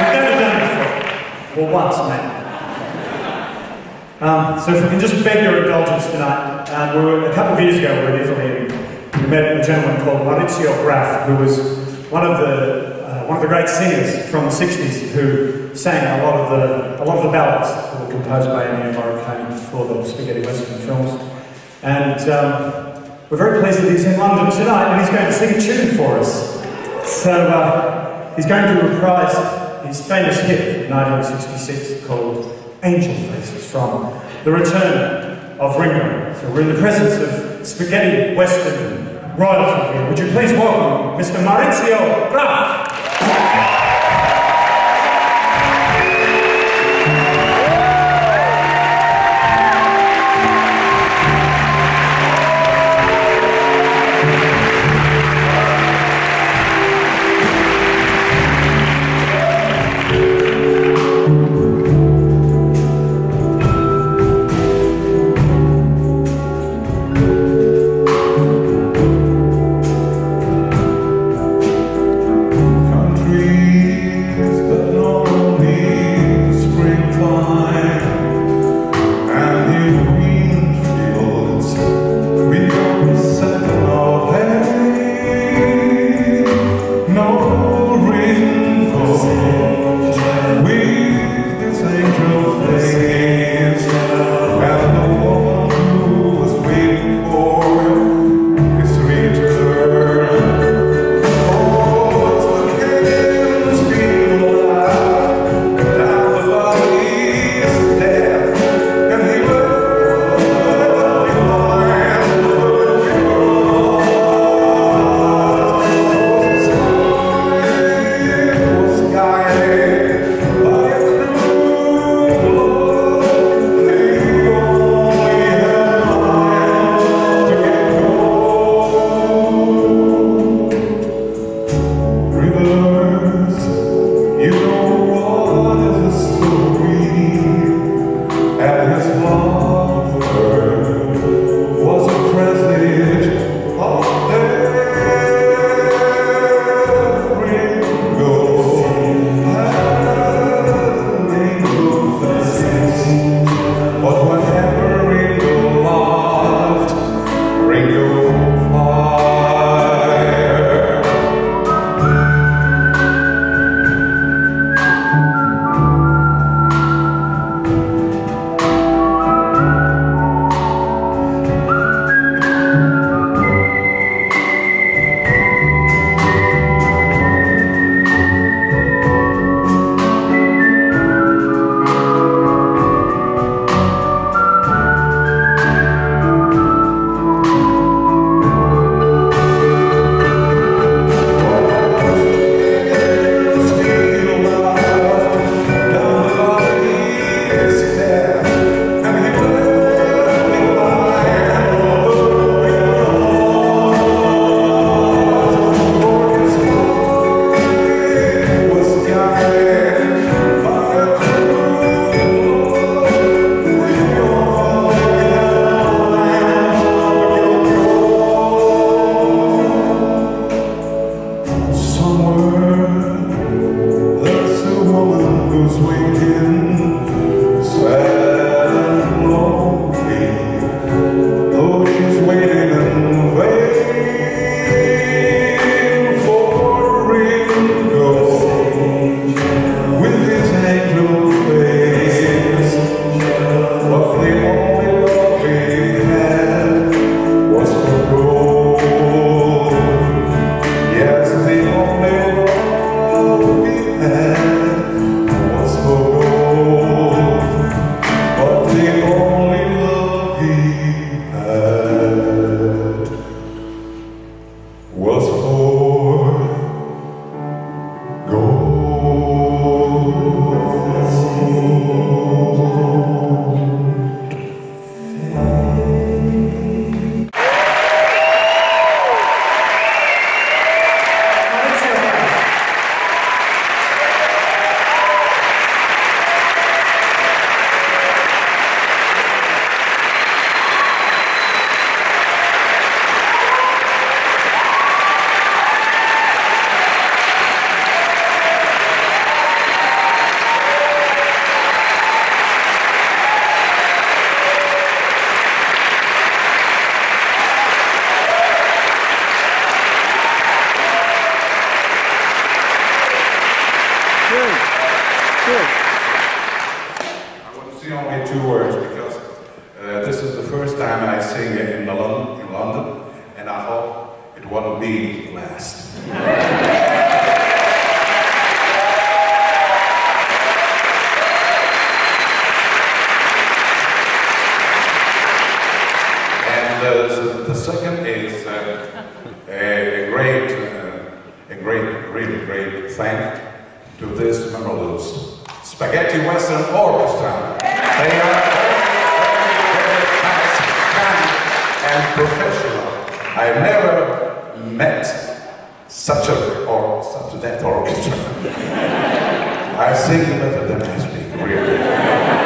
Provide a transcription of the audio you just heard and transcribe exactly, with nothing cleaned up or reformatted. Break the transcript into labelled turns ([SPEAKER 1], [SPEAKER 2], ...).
[SPEAKER 1] never done it before. Well, once, maybe. Um, so if we can just beg your indulgence tonight, um, we were, a couple of years ago we were in Italy and we met a gentleman called Maurizio Graf, who was one of the uh, one of the great singers from the sixties who sang a lot of the a lot of the ballads that were composed by Ennio Morricone for the Spaghetti Western films. And um, we're very pleased that he's in London tonight and he's going to sing a tune for us. So uh, he's going to reprise his famous hit from nineteen sixty-six called Angel Faces from The Return of Ringo. So we're in the presence of Spaghetti Western royalty here. Would you please welcome Mister Maurizio Graf?
[SPEAKER 2] Country Good. Good.
[SPEAKER 3] I want to say only two words because uh, this is the first time I sing in, London, in London, and I hope it won't be last. And uh, the, the second is uh, a great, uh, a great, really great thank to this marvelous Spaghetti Western Orchestra. They are very, very nice, kind, and professional. I've never met such a or such that orchestra. I sing better than I speak, really.